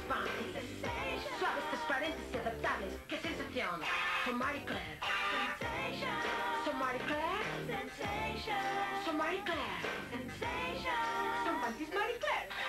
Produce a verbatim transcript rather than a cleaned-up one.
panties. Suaves, transparentes y adaptables. ¡Qué sensación! Son Marie Claire. Son Marie Claire. Son Marie Claire. Son panties Marie Claire.